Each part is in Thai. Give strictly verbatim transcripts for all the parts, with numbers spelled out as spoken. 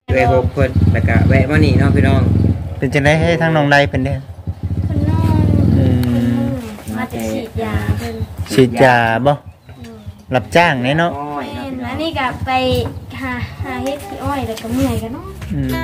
เอ้ยหกคนแล้วก็แวะมานี่เนาะพี่น้องเป็นจังได๋ให้ทางน้องใดเป็นเด้อเพิ่นนอนอืมมาจะฉีดยาเพิ่นฉีดยาบ่รับจ้างเนาะแม่นแล้วนี่ก็ไปหาหาเฮ็ดขี้อ้อยแล้วก็เมื่อยกันเนาะอืม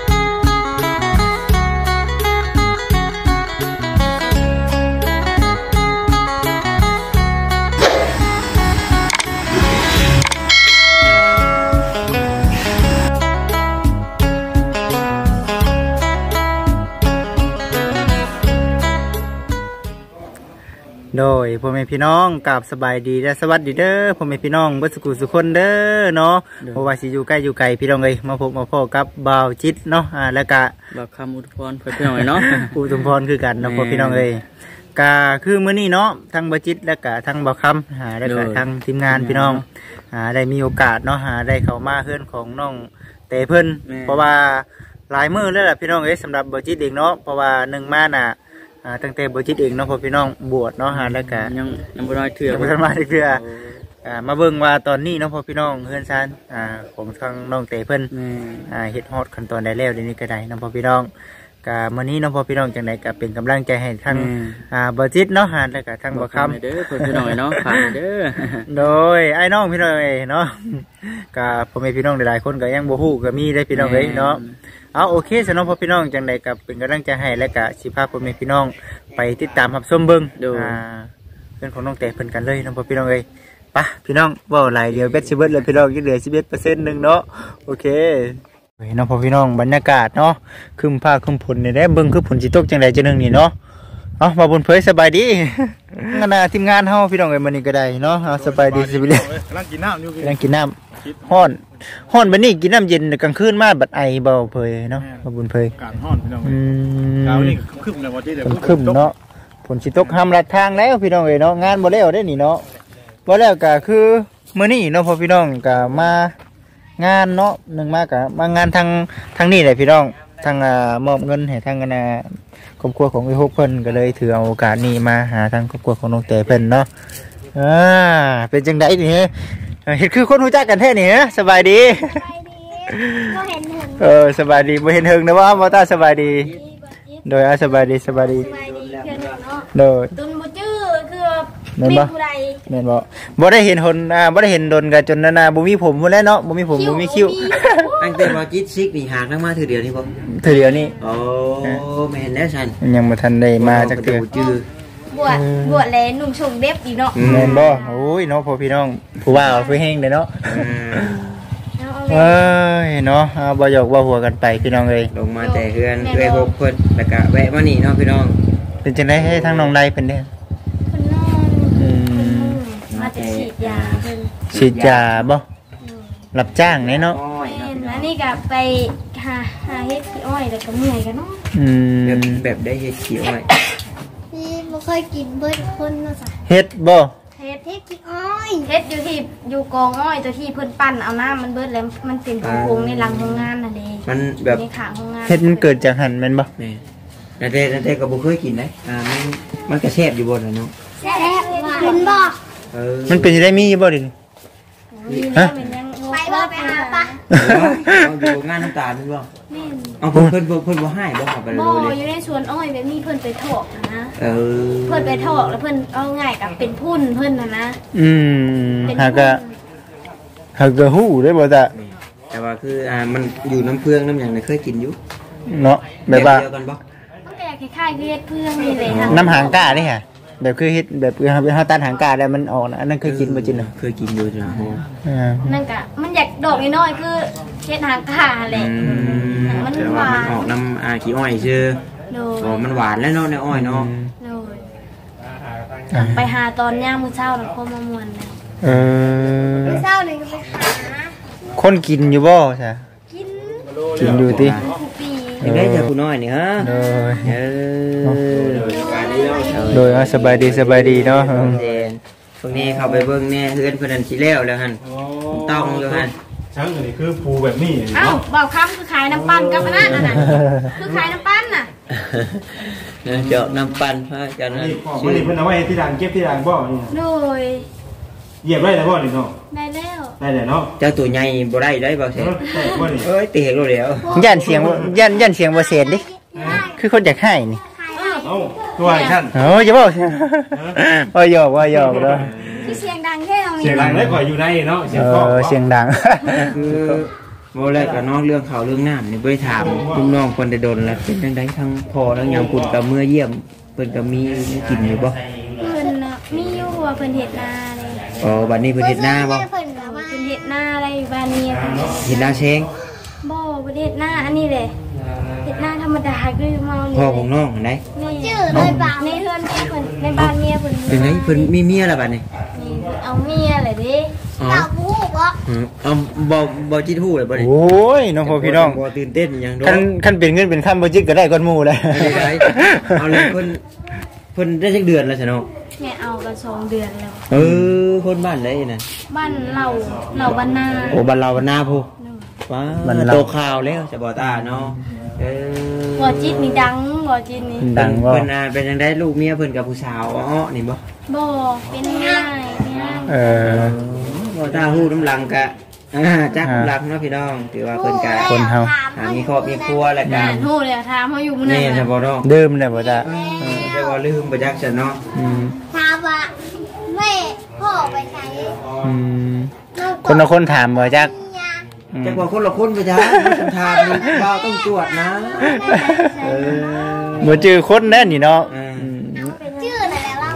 โดยพ่อแม่พี่น้องกราบสบายดีและสวัสดีเด้อพ่อแม่พี่น้องเบิดสุขุสุคนเด้อเนาะเพราะว่าสิอยู่ใกล้อยู่ไกลพี่น้องเอ้ยมาพบมาพ่อกับบ่าวจิตเนาะอ่าแล้วก็บ่าวคำอุทุมพรเพิ่นพี่น้องเนาะอุทุมพรคือกันเนาะพ่อพี่น้องเอ้ยก็คือมื้อนี้เนาะทั้งบ่าวจิตแล้วก็ทั้งบ่าวคำหาแล้วก็ทั้งทีมงานพี่น้องอ่าได้มีโอกาสเนาะหาได้เข้ามาเฮือนของน้องเตเพิ่นเพราะว่าหลายมื้อแล้วล่ะพี่น้องเอ้ยสำหรับบ่าวจิตเองเนาะเพราะว่าหนึ่งมาน่ะตั้งแต่บ่จิตเองเนาะพอพี่น้องบวชเนาะฮะแล้วก็ยังยังบ่ได้เถื่อยังบ่ทันมาเถื่ออ่ามาเบิ่งว่าตอนนี้เนาะพอพี่น้องเฮือนซานอ่าผมทางน้องเตเพิ่นอ่าเฮ็ดฮอดขั้นตอนได้แล้วเดี๋ยวนี้ก็ได้เนาะพอพี่น้องก็มื้อนี้เนาะพอพี่น้องจังได๋ก็เป็นกำลังใจให้ทั้งอ่าบ่จิตเนาะฮะแล้วก็ทั้งบ่คำเด้อเพิ่นพี่น้องเนาะฝากเด้อโดยไอ้น้องพี่น้องเนาะก็พ่อแม่พี่น้องหลายๆคนก็ยังบ่ฮู้ก็มีได้พี่น้องเอ้ยเนาะเอาโอเคสำหรับพ่อพี่น้องจังใดกับเป็นกำลังใจให้และกะสิพาพ่อแม่พี่น้องไปติดตามรับชมเบิ่งอ่าเรื่องของน้องแต่เพิ่นกันเลยน้องพ่อพี่น้องเอ้ยปะพี่น้องเว้าหลายเดียวเบ็ดสิเบิดเลยพี่น้องยังเหลือ สิบเอ็ดเปอร์เซ็นต์ นึงเนาะโอเคเฮ้ยน้องพ่อพี่น้องบรรยากาศเนาะครึมฟ้าครึมฝนนี่แหละเบิ่งคือฝนสิตกจังไดจังนึงนี่เนาะเอามาบนเผยสบายดีงั้นน่ะทีมงานเฮาพี่น้องเอ้ยมื้อนี้ก็ได้เนาะเอาสบายดีสิเลยกำลังกินน้ำอยู่กำลังกินน้ำฮ้อนฮ้อนบัดนี้กินน้ำเย็นกลางคืนมาบัดไอเบาเผยเนาะมาบุญเผยการฮ้อนพี่น้องอืมดาวนี่คึมๆแล้วบ่ที่เด้อคึมเนาะฝนสิตกห้ามลัดทางแล้วพี่น้องเอ้ยเนาะงานบ่แล้วได้นี่เนาะบ่แล้วก็คือมื้อนี้เนาะพอพี่น้องก็มางานเนาะนึงมาก็มางานทางทางนี้แหละพี่น้องทางอ่ามอบเงินให้ทางคณะครอบครัวของไอ้ฮกเพิ่นก็เลยถือเอาโอกาสนี้มาหาทางครอบครัวของน้องเตเพิ่นเนาะอ่าเป็นจังได๋นี่เฮ็ดคือคนรู้จักกันแท้นี่ฮะสบายดีสบายดีบ่เห็นหึงเออสบายดีบ่เห็นหึงนะว่าบ่ตาสบายดีโดยอ่ะสบายดีสบายดีโดยตุนบ่จื้อคือมีผู้ใดแม่นบ่บ่ได้เห็นหนอ่าบ่ได้เห็นดนกันจนนานาบ่มีผมพุ่นแล้วเนาะบ่มีผมบ่มีคิ้วตั้งแต่บ่จิตซิกนี่หากนำมาเทื่อเดียวนี่บ่เทื่อเดียวนี่โอ้แม่นแล้วซั่นยังบ่ทันได้มาจักเทื่อจื้อบวชบวชแล้วหนุ่มชงเด็บอีเนาะแม่นบ่โอ้ยเนาะพ่อพี่น้องผู้ว่าผู้แฮงเด้เนาะเอ้ยเนาะบ่หยอกบ่หัวกันไปพี่น้องเอ้ยลงมาแต่เฮือนเอ้ยหกคนแล้วก็แวะมานี่เนาะพี่น้องเป็นจังได๋ให้ทางน้องใดเพิ่นเด้อเพิ่นนอนอืมมาจะฉีดยาเพิ่นฉีดยาบ่รับจ้างเนาะแม่นแล้วนี่ก็ไปหาหาเฮ็ดขี้อ้อยแล้วก็เมื่อยกันเนาะอืมแบบแบบได้เฮ็ดขี้อ้อยพี่บ่เคยกินเบิดคนเนาะจ้ะเฮ็ดบ่เฮ็ดเฮ็ดขี้อ้อยเฮ็ดอยู่ที่อยู่กองอ้อยตัวที่เพิ่นปั้นเอาน้ำมันเบิดแล้วมันเป็นโพงในหลังโรงงานน่ะเด้มันแบบในข้างโรงงานเฮ็ดมันเกิดจากหั่นแม่นบ่แม่นั่นแต่นั่นแต่ก็บ่เคยกินเด้อ่ามันมันก็แซ่บอยู่บ่ล่ะเนาะแซ่บกินบ่เออมันเป็นจังได๋มีบ่ดิฮะไปบ่ไปหาปะเอาอยู่งานน้ำตาลบ่เอาเพิ่นเพิ่นเพิ่นบ่ให้บ่เข้าไปเลยบ่อยู่ในสวนอ้อยแบบนี้เพิ่นไปถอกนะเออเพิ่นไปถอกแล้วเพิ่นเอาง่ายกับเป็นพุ่นเพิ่นน่ะนะอืมหากะหากะฮู้ได้บ่จ๊ะแต่ว่าคืออ่ามันอยู่น้ำเฟืองน้ำหยังน่ะเคยกินอยู่เนาะแบบว่าเดียวกันบ่มันแก่คล้ายๆคือเฮ็ดเฟืองนี่เลยค่ะน้ำหางก้านี่ฮะแบบคือเฮ็ดแบบคือเฮาตัดหางก้าแล้วมันออกอันนั้นเคยกินบ่จินน่ะเคยกินอยู่จ้ะโหอ่านั่นก็มันอยากดอกน้อยๆคือเฮ็ดหางก้าแหละมันหวานมันออกน้ำอ่าขี้อ้อยซื่อโอ้มันหวานแล้วเนาะในอ้อยเนาะไปหาตอนย่างมื้อเช้าแล้วก็มามวนเออมื้อเช้านี่ก็ไปหาคนกินอยู่บ่ใช่กินกินอยู่ติยังได้เจอผู้น้อยนี่ฮะโดยเออโดยสบายดีสบายดีเนาะพวกนี้เข้าไปเบิ่งแน่เฮือนเพิ่นนั่นสิแล้วแล้วหั่นต้องอยู่หั่นช่างอันนี้คือปูแบบนี้เอ้าบ่าวคำคือขายน้ำปั้นกับอันนั้นน่ะคือขายน้ำปั้นน่ะเจาะน้ำปั้นพระจันทร์นี่มันนี่เพิ่นเอาไว้ที่ด่านเก็บที่ด่านบ่นี่โดยเหยียบได้แล้วบ่นี่เนาะได้แล้วได้เลยเนาะเจ้าตัวใหญ่บ่ได้ได้บ่เสร็จแต่ว่านี่เอ้ยตีเหกแล้วย่านเสียงบ่ย่านย่านเสียงบ่เสร็จดิคือคนอยากให้นี่เอ้าตัวไอ้ท่านโอ้ยอย่าบอกว่าหยอกว่าหยอกเด้อที่เสียงดังแค่ตรงนี้เสียงดังได้กว่าอยู่ในเนาะเสียงเอกล้องอเสียงดังคือบ่แลก็น้องเรื่องเขาเรื่องน้ำนี่บ่ได้ถามลุงน้องคนได้โดนแล้วเป็นจังได๋ทั้งพ่อทั้งยามคุณกับเมื่อเยี่ยมเพิ่นก็มีกินอยู่บ่เพิ่นน่ะมีอยู่ว่าเพิ่นเฮ็ดนาเลยอ๋อบัดนี้เพิ่นเฮ็ดนาบ่เพิ่นน่ะว่าเพิ่นเฮ็ดนาอะไรอยู่บ้านนี้เพิ่นเฮ็ดนาเชงบ่เพิ่นเฮ็ดนาอันนี้แหละเฮ็ดนาธรรมดาคือเมานี่พ่อของน้องอันใดนี่ชื่อเลยบ้านในเฮือนเมียเพิ่นในบ้านเมียเพิ่นเป็นไงเพิ่นมีเมียแล้วบัดนี้นี่เอาเมียแหละเด้อ๋อเต่าผู้บ่อืมเอาบ่บ่จิตฮู้เลยบ่นี่โอ้ยน้องพ่อพี่น้องบ่ตื่นเต้นหยังดอกคันคันเป็นเงินเป็นคำบ่จิกก็ได้ก้อนหมู่เลยได้เอาเลยเพิ่นเพิ่นได้จักเดือนแล้วซะเนาะแม่เอาก็สองเดือนแล้วเออคนบ้านไหนน่ะบ้านเราเราบ้านนาโอ้บ้านเราบ้านนาพูว้าบ้านเราโตข่าวแล้วจะบ่ตาเนาะเออบ่จิตนี่ดังบ่จิตนี่ดังบ่เพิ่นน่ะเป็นจังได๋ลูกเมียเพิ่นกับผู้สาวอ้อนี่บ่บ่เป็นง่ายง่ายเออบ่ตาฮู้น้ำลังกะอ่าจักน้ำลังเนาะพี่น้องถือว่าเพิ่นกะคนเฮาอ่ามีครอบมีครัวแล้วกัแม่นฮู้เลยถามเฮาอยู่มื้อนั้นี่นจะน่ะบ่น้องเดิมเลยบ่จ้ะเออจะบ่ลืมบ่จักซะเนาะอืมถามว่าแม่พ่อไปใช้อืมคนละคนถามบ่จักอืมจักว่าคนละคนบ่จ้าคำถามนี่บ่าวต้องตรวจนะเออบ่จือคนแน่นี่เนาะอืมอืมชื่ออะไรแล้ว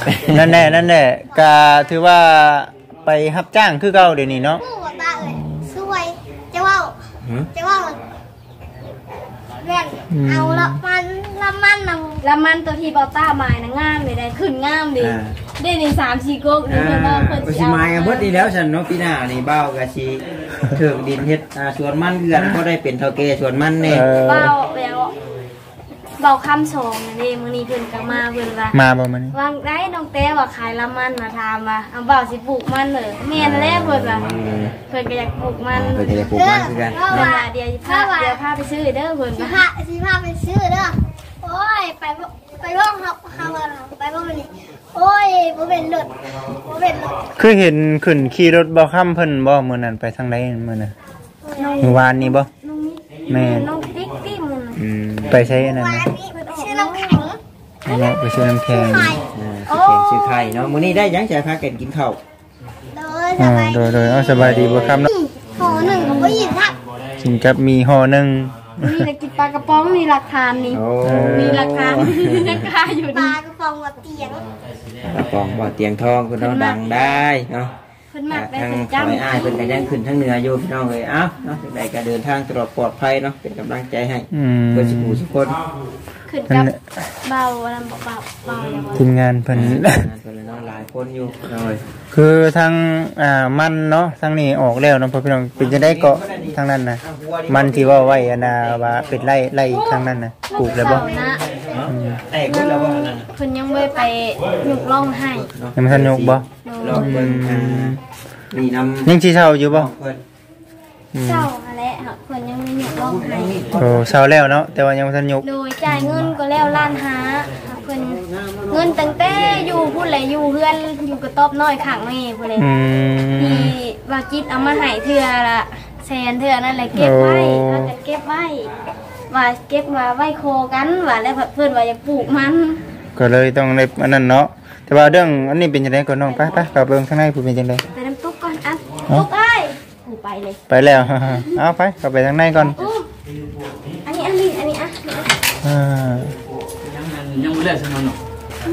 นั่นแหละนั่นแหละก็ถือว่าไปรับจ้างคือเก่าเดี๋ยวนี้เนาะผู้ตาเอ้ยสวยจะว่าฮะจะว่าเรียนเอาละมันละมันนำละมันตัวที่เบาต้าหมายนะงามเลยได้ขึ้นงามดิได้ในสามสี่ก๊กนี่อ่าเพิ่นว่าเพิ่นก็สิสิเอามากันเบิดนี่แล้วฉันเนาะปีหน้านี่บ้าวก็สิถึกดินเฮ็ดอ่าสวนมันเกือนก็ได้เป็นเฒ่าแก่สวนมันแน่เออเบาแล้วเบาคำสองนั่นเองมื้อนี้เพิ่นก็มาเพิ่นว่ามาบ่มันวางได้น้องแต้ว่าขายละมันมาถามว่าเอาเบาสิปลูกมันเหรอแม่นแล้วเพิ่นว่าเพิ่นก็อยากปลูกมันเพิ่นก็จะปลูกมันคือกันเพิ่นเนาะว่าเดี๋ยวสิพาเดี๋ยวพาไปซื้อเด้อเพิ่นสิว่าพาสิพาไปซื้อเด้อโอ้ยไปบ่ไปร่องครับข้าวไปบ่มันนี่โอ้ยบ่เป็นรถบ่เป็นรถคือเห็นขึ้นขี่รถบ่ค่ำเพิ่นบ่มื้อนั้นไปทางใดมื้อน่ะเมื่อวานนี้บ่น้องนี่แม่น้องติ๊กติ๊กมันน่ะอืมไปใช้อันนั้นวันนะนี้ไปซื้อน้ำแข็งเอาเนาะไปซื้อน้ำแข็งไข่อ่าสิเขียนชื่อไข่เนาะมื้อนี้ได้หยังจะพากันกินข้าวโดยสอ่าบายโดยโดยเอาสบายดีบ่ค่ำเนาะห่อหนึ่งก็บ่ยินครับกินกับมีห่อหนึงนี่แหละกินปลากระป๋องนี่หลักฐานนี่โอ้มีหลักฐานยังคาอยู่ปนี่ลากระป๋องกับเตียงกระป๋องบ่อเตียงทองคุณน้องดังได้เนาะเพิ่นมักได้ทางเป็นซอยอ้ายจำเพิ่นก็ยังขึ้นทั้งเหนืออยู่พี่น้องเอ้ยเอ้าเนาะจังไดก็เดินทางตลอดปลอดภัยเนาะเป็นกำลังใจให้อืมเพื่อสิผู้ทุกคนขึ้นกับเบาอันนั้นเบาเบาอย่างว่าทีมงานเพิ่นงานเพิ่นเลยเนาะหลายคนอยู่พี่น้องเอ้ยคือทางอ่ามันเนาะทางนี้ออกแล้วเนาะพ่อพี่น้องเป็นจังได๋เกาะทางนั้นน่ะมันที่ว่าไว้อันน่ะว่าเป็นไร่ไร่ทางนั้นน่ะปลูกแล้วบ่เสาร์นะแตกหมดแล้วบ่นั่นน่ะเพิ่นยังไม่ไปหยุกร่องให้ยังบ่ทันยกบ่ลองเบิ่งอ่านี่นำยังสิเช่าอยู่บ่เพิ่นอืมเศร้าอะไรค่ะเพิ่นยังไม่หยุกร่องให้โอ้เช่าแล้วเนาะแต่ว่ายังบ่ทันยกโดยจ่ายเงินก็แล้วล้านหาค่ะเพิ่นเงินตั้งแต่อยู่พูดแหละอยู่เพื่อนอยู่กระต๊อบน้อยข้างแม่พูดเลยอืมที่ว่าจิตเอามาให้เทื่อละแสนเทื่อนั่นแหละเก็บไว้โอ้ถ้าจะเก็บไว้ว่าเก็บมาไว้โคกันว่าแล้วเพิ่นว่าอยากปลูกมันก็เลยต้องได้อันนั้นเนาะแต่ว่าเรื่องอันนี้เป็นจังได๋ก่อนน้องไปไปกลับเบิ่งข้างในผู้เป็นจังได๋ไปน้ำตุ๊กก่อนอ่ะตุ๊กเอ้ยกูไปเลยไปแล้ว เอาไปกลับไปทางในก่อนอู้อันนี้อันนี้อันนี้อ่ะอ่ายังไม่ได้สนองเนาะ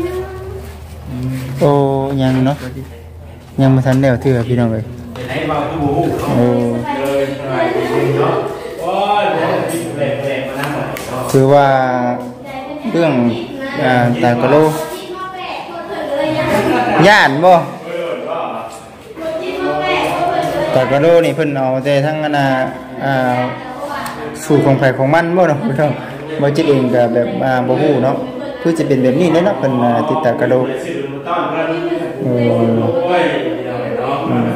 โอ้ยังเนาะยังบ่ทันแล้วเทื่อพี่น้องเอ้ยโอ้คือว่าเรื่องอ่าตากะโลย่านบ่ตากะโลนี่เพิ่นเอาแต่ทั้งอันน่ะอ่าสูตรของไผของมันบ่เนาะพี่น้องบ่จิตเองก็แบบอ่าบ่ฮู้เนาะคือจะเป็นแบบนี้เลยเนาะเพิ่นอ่าติดตากะโลเอออืม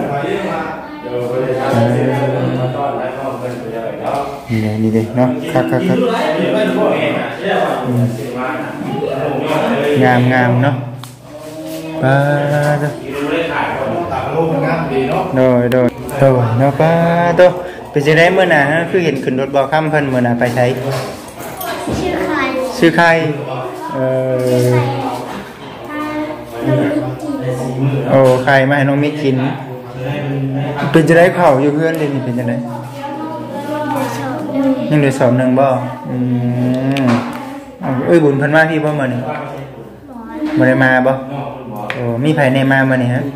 นี่เลยนี่เลยเนาะครับครับครับอืมงามงามเนาะปาดโดยโดยโตเนาะป้าโตเป็นจังได๋มื้อน่ะคือเห็นขึ้นรถบ่ค่ำเพิ่นมื้อน่ะไปไสชื่อใครชื่อใครเอ่อโอ้ใครมาให้น้องมิกกินเป็นจังได๋ข้าวอยู่เพื่อนเด้นี่เป็นจังได๋ยังเหลือสอบหนึงบ่อืมเอ้ยบุญเพิ่นมาพี่บ่มื้อนี้บ่ได้มาบ่โอ้มีไผแน่มามื้อนี้ฮะ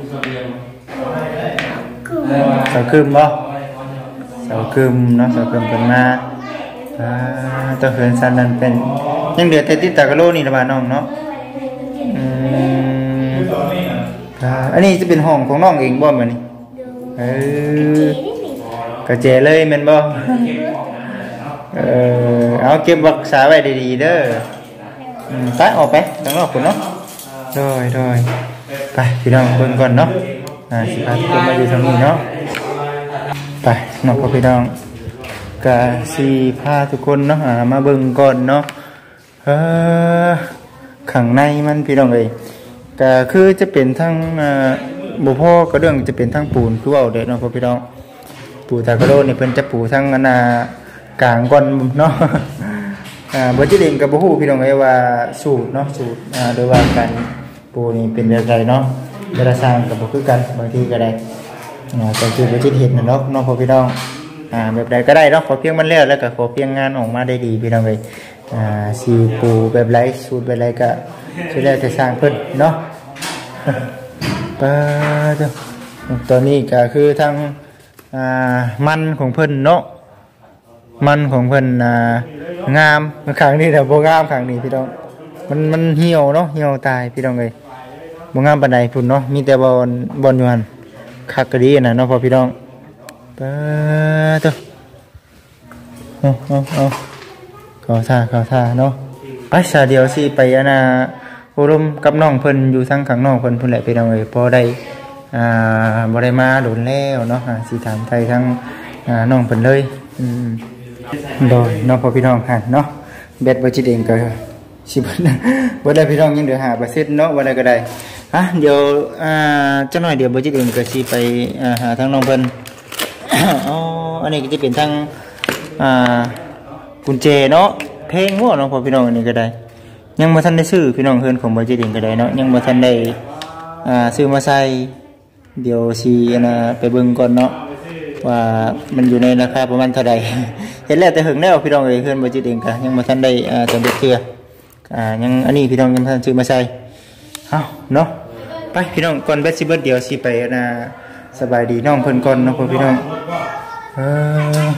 เสาคืมบ่เสาคืมเนาะเสาคืมเพิ่นมาอ่าตัวเฮือนซันนั่นเป็นยังเหลือแต่ติดตากะโลนี่ล่ะบ่าน้องเนาะอืมอ่าอันนี้จะเป็นห้องของน้องเองบ่มื้อนี้เออกระเจเลยแม่นบ่เออเอาเก็บรักษาไว้ดีๆเด้ออืมไปออกไปข้างนอกพุ่นเนาะโดยโดยไปพี่น้องเบิ่งก่อนเนาะอ่าสิพาทุกคนมาอยู่ทางนี้เนาะไปน้องพ่อพี่น้องก็สิพาทุกคนเนาะอ่ามาเบิ่งก่อนเนาะเออข้างในมันพี่น้องเอ้ยก็คือจะเป็นทั้งอ่าบ่พอก็เรื่องจะเป็นทั้งปูนคือเอาเด้อเนาะพ่อพี่น้องปูตากะโลนี่เพิ่นจะปูทั้งอันน่ะกลางก่อนเนาะอ่าบ่จิเองก็บ่ฮู้พี่น้องเอ้ยว่าสูตรเนาะสูตรอ่าโดยว่าการปูนี่เป็นแบบใดเนาะแต่ละสร้างก็บ่คือกันบางทีก็ได้อ่าก็คือบ่จิเฮ็ดน่ะเนาะเนาะพ่อพี่น้องอ่าแบบใดก็ได้เนาะขอเพียงมันแล้วแล้วก็ขอเพียงงานออกมาได้ดีพี่น้องเอ้ยอ่าสิปูแบบไรสูตรแบบไรก็สิแล้วแต่สร้างเพิ่นเนาะปะเจ้าตอนนี้ก็คือทางอ่ามันของเพิ่นเนาะมันของเพิ่นอ่างามครั้งนี้แต่บ่งามครั้งนี้พี่น้องมันมันเหี่ยวเนาะเหี่ยวตายพี่น้องเอ้ยบ่งามปานใดพุ่นเนาะมีแต่บ่อนบ่อนอยู่หั่นคักก็ดีน่ะเนาะพ่อพี่น้องปะเจ้าเอาเอาเอาเข้าท่าเข้าท่าเนาะไปซะเดี๋ยวสิไปอันน่ะอบรมกับน้องเพิ่นอยู่ทางข้างนอกเพิ่นพุ่นแหละพี่น้องเอ้ยพอได้อ่าบ่ได้มาโดนแล้วเนาะอ่าสิถามไทยทั้งอ่าน้องเพิ่นเลยอืมโดยน้องพ่อพี่น้องหั่นเนาะแบตบ่จิตเองก็สิเบิดบ่ได้พี่น้องยังเหลือห้าเปอร์เซ็นต์เนาะว่าได้ก็ได้อ่ะเดี๋ยวอ่าจักหน่อยเดี๋ยวบ่จิตเองก็สิไปอ่าหาทางน้องเพิ่น อ๋ออันนี้ก็จะเป็นทางอ่ากุญแจเนาะเพลงหัวเนาะพ่อพี่น้องอันนี้ก็ได้ยังบ่ทันได้ซื้อพี่น้องเฮือนของบ่จิตเองก็ได้เนาะยังบ่ทันได้อ่าซื้อมาใส่เดี๋ยวสิอันน่ะไปเบิ่งก่อนเนาะว่ามันอยู่ในราคาประมาณเท่าใด เห็นแล้วแต่หึงแล้วพี่น้องเอ้ยเฮือนบ่จิตเองก็ยังบ่ทันได้อ่าสำเร็จเทื่ออ่ายังอันนี้พี่น้องยังบ่ทันซื้อมาใส่เอ้าเนาะไปพี่น้องก่อนแบตสิเบิดเดี๋ยวสิไปอันน่ะสบายดีน้องเพิ่นก่อนเนาะพ่อพี่น้องเออ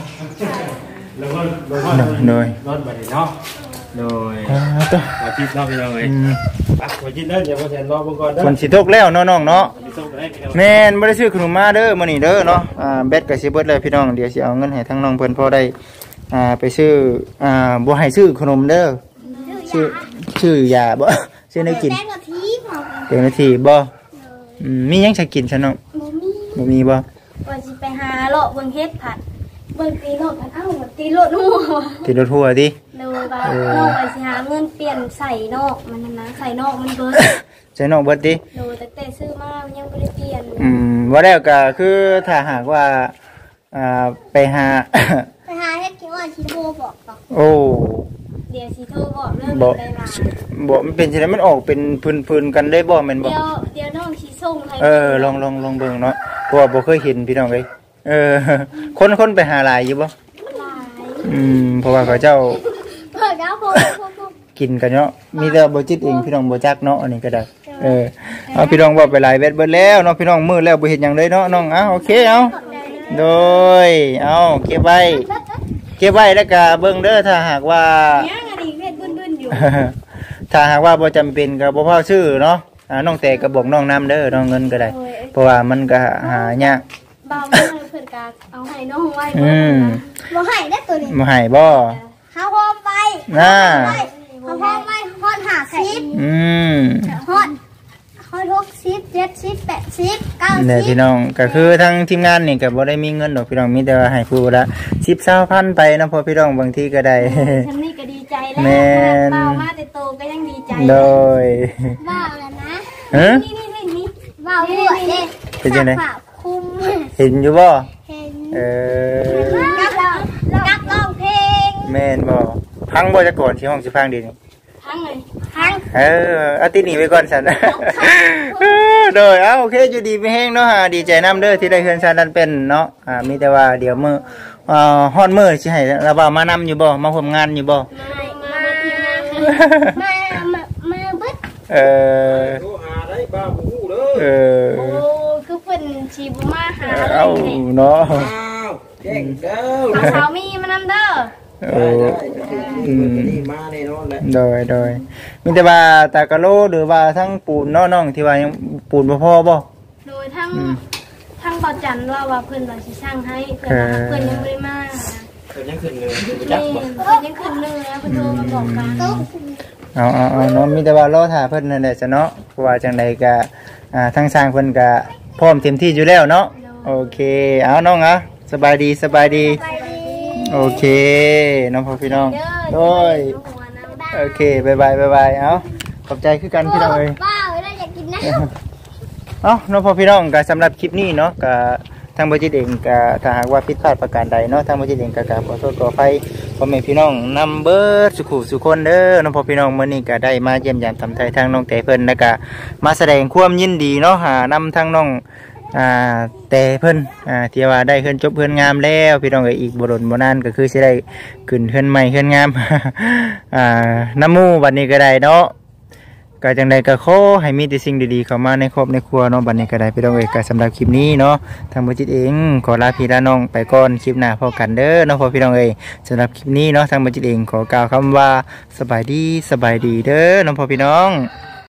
โดยรถบัดนี้เนาะโดยอ่าต่อว่าจิตเนาะพี่น้องเอ้ยอืมอ่ะว่าจิตเด้อเดี๋ยวบ่แทนรอเบิ่งก่อนเด้อฝนสิตกแล้วเนาะน้องเนาะไปส่งให้พี่น้องแม่นบ่ได้ซื้อขนมมาเด้อมื้อนี้เด้อเนาะอ่าแบตก็สิเบิดแล้วพี่น้องเดี๋ยวสิเอาเงินให้ทั้งน้องเพิ่นพอได้อ่าไปซื้ออ่าบ่ให้ซื้อขนมเด้อชื่อชื่อยาบ่ ซื้อได้กินแป้งกะทิหอมเป็นนาทีบ่อืมมีหยังสิกินซะน้องบ่มีบ่มีบ่ว่าสิไปหาเลาะเบิ่งเฮ็ดผัดเบิ่งตีรถผัดเอ้าตีรถหัวติดรถทัวร์ติเลยว่าน้องไปสิหาเงินเปลี่ยนใส่นอกมันนั่นนะใส่นอกมันเบิดใส่น้องเบิดติโดยแต่แต่ซื้อมามันยังบ่ได้เปลี่ยนอืมบ่แล้วก็คือถ้าหากว่าอ่าไปหาไปหาเฮ็ดกินว่าชิโบบอกต่อโอ้เดี๋ยวสิโทรบอกเรื่องบ่ได้มาบ่มันเป็นจังได๋มันออกเป็นพื้นๆกันได้บ่แม่นบ่เดี๋ยวเดี๋ยวน้องสิส่งให้เออลองลองลองเบิ่งเนาะเพราะว่าบ่เคยเห็นพี่น้องเอ้ยเออ คนคนไปหาหลายอยู่บ่หลายอืมเพราะว่าเขาเจ้าเพิ่นแล้วพวกพวกพวกกินกันเนาะมีแต่บ่จิตเองพี่น้องบ่จักเนาะอันนี้ก็ได้เออเอาพี่น้องบอกไปหลายเบ็ดเบิดแล้วเนาะพี่น้องมื้อแล้วบ่เฮ็ดหยังเลยเนาะน้องเอาโอเคเอาโดยเอาเก็บไว้เก็บไว้แล้วก็เบิ่งเด้อถ้าหากว่ายังอันนี้เฮ็ดบึ้นๆอยู่ถ้าหากว่าบ่จำเป็นก็บ่พอซื้อเนาะอ่าน้องแต่ก็บอกน้องนำเด้อน้องเงินก็ได้เพราะว่ามันก็หายากบ่าวมาเพิ่นก็เอาให้น้องไว้อืมบ่ให้ได้ตัวนี้บ่ให้บ่เฮาพร้อมไปน่าเฮาพร้อมไปฮอดห้าสิบอืมฮอดฮอดหกสิบเจ็ดสิบแปดสิบเก้าเนี่ยสิพี่บน้องก็คือทั้งทีมงานนี่ก็บ่ได้มีเงินดอกพี่น้องมีแต่ว่าให้ผู้ละสิบ ยี่สิบพันไปนะพอพี่น้องบางทีก็ได้ฉันนี่ก็ดีใจแล้วแม่นเป้ามาแต่โตก็ยังดีใจโดยว่าวแล้วนะฮะนี่นี่นี่นี่ว่าวด้วยเด้เป็นจังได๋ฝากคุมเห็นอยู่บ่เห็นเออกับกับร้องเพลงแม่นบ่พังบ่จะก่อนที่ห้องสิพังดีนี่ทั้งเลยทั้งเออเอาติดหนีไปก่อนสัน โดยเอาโอเคอยู่ดีไม่แห้งเนาะฮะดีใจน้ำเด้อที่ได้เฮือนชาดันเป็นเนาะอ่ามีแต่ว่าเดี๋ยวมืออ่าฮอดมือสิให้ระบามานำอยู่บ่มาร่วมงานอยู่บ่มามาทีมงานมามามาบึ้ดเออโทรหาได้บ้าหูเด้อเออโอ้คือเพิ่นชีบมาหาเอาเลยเนาะอ้าวแจ้งเด้อเอาสาวมีมานำเด้อเอออืมนี่มาแน่นอนแหละโดยโดยมีแต่ว่าตากะโลหรือว่าทั้งปูนเนาะน้องที่ว่ายังปูนบ่พอบ่โดยทั้งทั้งบ่จันว่าว่าเพิ่นว่าสิสร้างให้เพิ่นว่าเพิ่นยังบ่ได้มาเพิ่นยังขึ้นเลยบ่แม่จักบ่เพิ่นยังขึ้นเรือเพิ่นโทรมาบอกกันตุ๊กเอาเอาเอาเนาะมีแต่ว่ารอถ่าเพิ่นนั่นแหละจ้ะเนาะเพราะว่าจังใดก็อ่าทั้งสร้างเพิ่นก็พร้อมเต็มที่อยู่แล้วเนาะโอเคเอาน้องอ่ะสบายดีสบายดีไปดีโอเคน้องพ่อพี่น้องเด้อโอ้ยหัวน้ำโอเคบายบายบายบายเอาขอบใจคือกันพี่น้องเอ้ยป้าเวลาอยากกินน้ำเอ้าน้องพ่อพี่น้องก็สำหรับคลิปนี้เนาะก็ทางบริษัทเองก็ถ้าหากว่าผิดพลาดประการใดเนาะทางบริษัทเองก็กราบขอโทษขออภัยพ่อแม่พี่น้องนำเบิดสุขุสุคนเด้อน้องพ่อพี่น้องมื้อนี้ก็ได้มาเยี่ยมยามทำไทยทางน้องแต่เพิ่นแล้วก็มาแสดงความยินดีเนาะหานำทางน้องอ่าแต่เพิ่นอ่าที่ว่าได้เพิ่นจบเพิ่นงามแล้วพี่น้องเอ้ยอีกบ่ดนบ่นานก็คือสิได้ขึ้นเพิ่นใหม่เพิ่นงาม อ่าน้ำหมู่บัดนี้ก็ได้เนาะก็จังใดก็ขอให้มีแต่สิ่งดีๆเข้ามาในครอบในครัวเนาะบัดนี้ก็ได้พี่น้องเอ้ยก็สำหรับคลิปนี้เนาะทางบ่จิตเองขอลาพี่ลาน้องไปก่อนคลิปหน้าพบกันเด้อเนาะพ่อพี่น้องเอ้ยสำหรับคลิปนี้เนาะทางบ่จิตเองขอกล่าวคำว่าสบายดีสบายดีเด้อน้องพ่อพี่น้อง